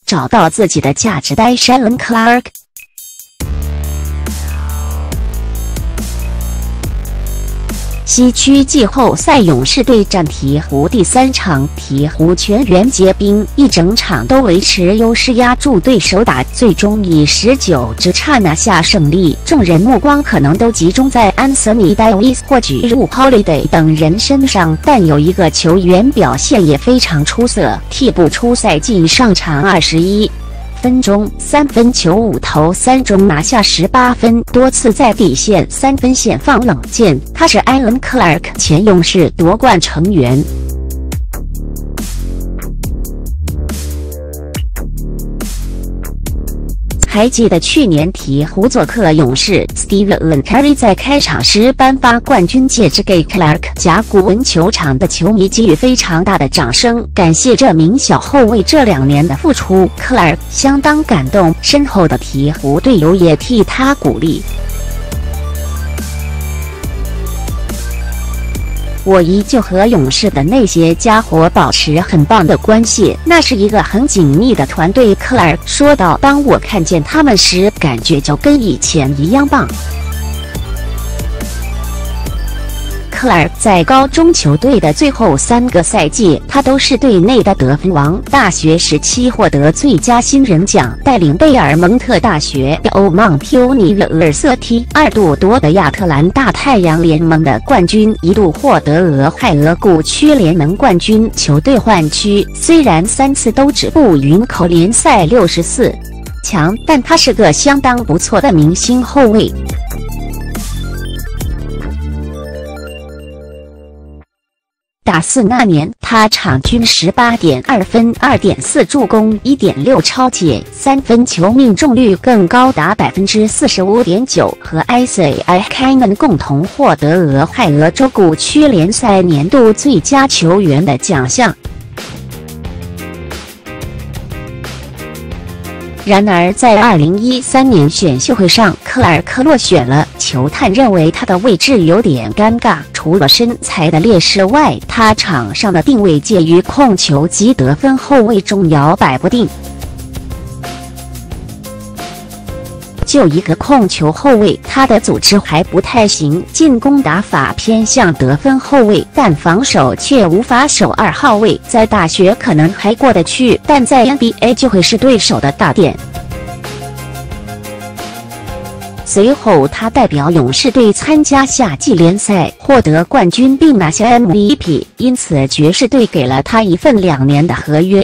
找到自己的价值。戴珊恩·克拉尔克。西区季后赛，勇士对战鹈鹕第3场，鹈鹕全员皆兵，一整场都维持优势压住对手打，最终以19之差拿下胜利。众人目光可能都集中在安瑟尼·戴维斯或举入 Holiday 等人身上，但有一个球员表现也非常出色，替补出赛季上场21分钟，3分球5投3中拿下18分，多次在底线3分线放冷箭。他是艾伦·克拉尔克前勇士夺冠成员。还记得去年鹈鹕做客勇士 ，Stephen Curry 在开场时颁发冠军戒指给克拉尔克，甲骨文球场的球迷给予非常大的掌声，感谢这名小后卫这2年的付出。克拉尔克相当感动，身后的鹈鹕队友也替他鼓励。我依旧和勇士的那些家伙保持很棒的关系，那是一个很紧密的团队。克拉尔克说道：“当我看见他们时，感觉就跟以前一样棒。”克拉尔克在高中球队的最后3个赛季，他都是队内的得分王。大学时期获得最佳新人奖，带领贝尔蒙特大学欧蒙提欧尼勒尔瑟梯2度夺得亚特兰大太阳联盟的冠军，一度获得俄亥俄谷区联盟冠军。球队换区虽然3次都止步于口联赛64强，但他是个相当不错的明星后卫。大4那年，他场均18.2分、2.4助攻、1.6抄截，3分球命中率更高达45.9%，和 Isaiah Canaan 共同获得俄亥俄州谷区联赛年度最佳球员的奖项。然而，在2013年选秀会上，克拉尔克落选了。球探认为他的位置有点尴尬，除了身材的劣势外，他场上的定位介于控球及得分后卫中摇摆不定。就一个控球后卫，他的组织还不太行，进攻打法偏向得分后卫，但防守却无法守2号位。在大学可能还过得去，但在 NBA 就会是对手的大点。随后，他代表勇士队参加夏季联赛，获得冠军并拿下 MVP， 因此爵士队给了他一份2年的合约。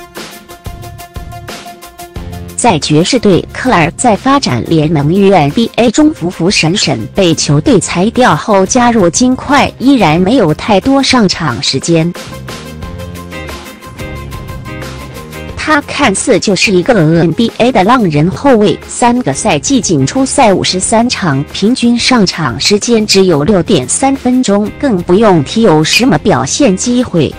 在爵士队，克拉尔在发展联盟与 NBA 中浮浮沉沉，被球队裁掉后加入金块，依然没有太多上场时间。他看似就是一个 NBA 的浪人后卫，3个赛季仅出赛53场，平均上场时间只有 6.3 分钟，更不用提有什么表现机会。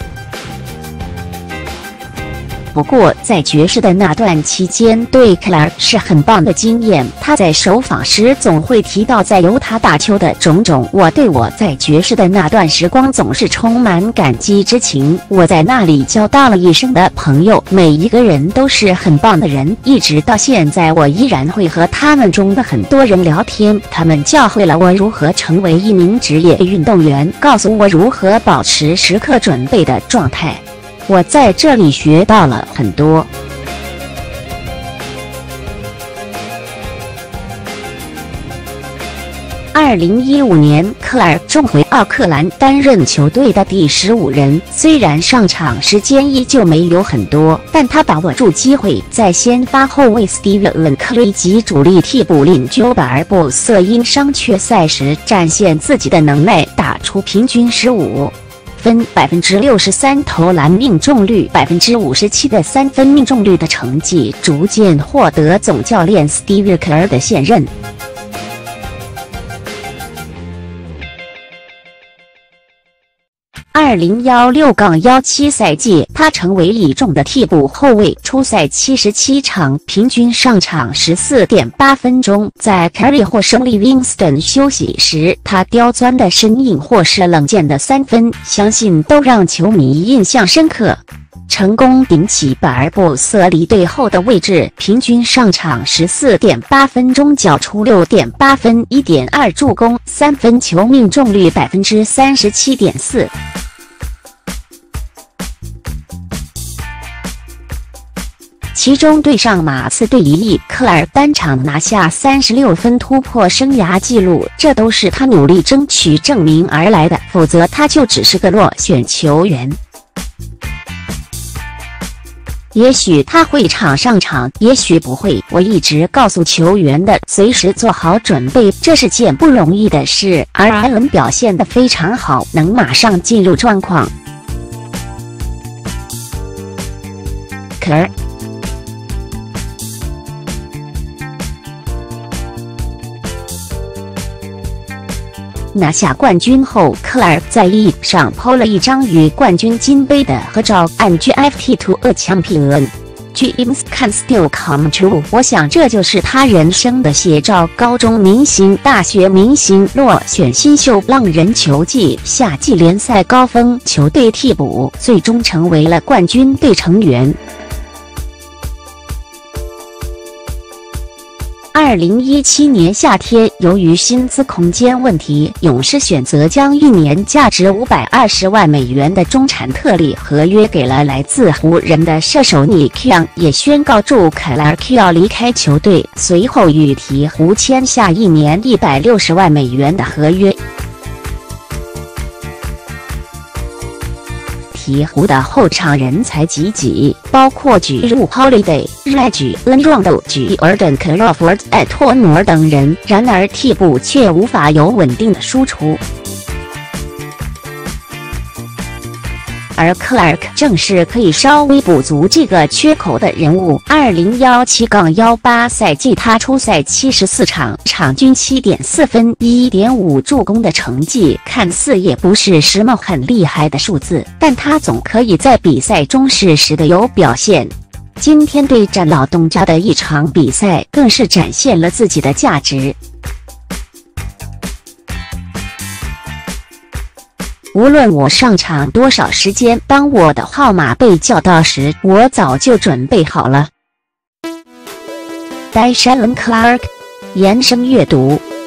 不过，在爵士的那段期间，对克拉尔是很棒的经验。他在受访时总会提到在犹他打球的种种。我对我在爵士的那段时光总是充满感激之情。我在那里交到了一生的朋友，每一个人都是很棒的人。一直到现在，我依然会和他们中的很多人聊天。他们教会了我如何成为一名职业运动员，告诉我如何保持时刻准备的状态。我在这里学到了很多。2015年，克拉尔重回奥克兰，担任球队的第15人。虽然上场时间依旧没有很多，但他把握住机会，在先发后卫 Stephen Curry 及主力替补领军巴尔博瑟因伤缺赛时展现自己的能耐，打出平均15分、63%投篮命中率、57%的3分命中率的成绩，逐渐获得总教练 Steve Kerr 的信任。2016-17赛季，他成为倚重的替补后卫，出赛77场，平均上场14.8分钟。在 Curry 或胜利 Winston 休息时，他刁钻的身影或是冷箭的3分，相信都让球迷印象深刻。 成功顶起巴尔布瑟离队后的位置，平均上场14.8分钟，缴出6.8分、1.2助攻，3分球命中率37.4%。其中对上马刺队1例，克莱尔单场拿下36分，突破生涯纪录，这都是他努力争取证明而来的，否则他就只是个落选球员。也许他会场上场，也许不会。我一直告诉球员的，随时做好准备，这是件不容易的事。而艾伦表现得非常好，能马上进入状况。克尔拿下冠军后，克莱尔在 E 上 PO 了一张与冠军金杯的合照，按 GIFT to a champion Dreams can still come true。我想这就是他人生的写照。高中明星、大学明星，落选新秀浪人球季，夏季联赛高峰，球队替补，最终成为了冠军队成员。2017年夏天，由于薪资空间问题，勇士选择将1年价值520万美元的中产特例合约给了来自湖人的射手尼克杨，也宣告祝凯莱尔要离开球队，随后与鹈鹕签下1年160万美元的合约。鹈鹕的后场人才济济，包括举入 Holiday、Reggie、Rondo、Jordan Crawford、艾托诺等人，然而替补却无法有稳定的输出。而克莱尔正是可以稍微补足这个缺口的人物。2017-18赛季，他出赛74场，场均7.4分、1.5助攻的成绩，看似也不是什么很厉害的数字，但他总可以在比赛中适时的有表现。今天对战老东家的一场比赛，更是展现了自己的价值。无论我上场多少时间，当我的号码被叫到时，我早就准备好了。Dylan Clark， 延伸阅读。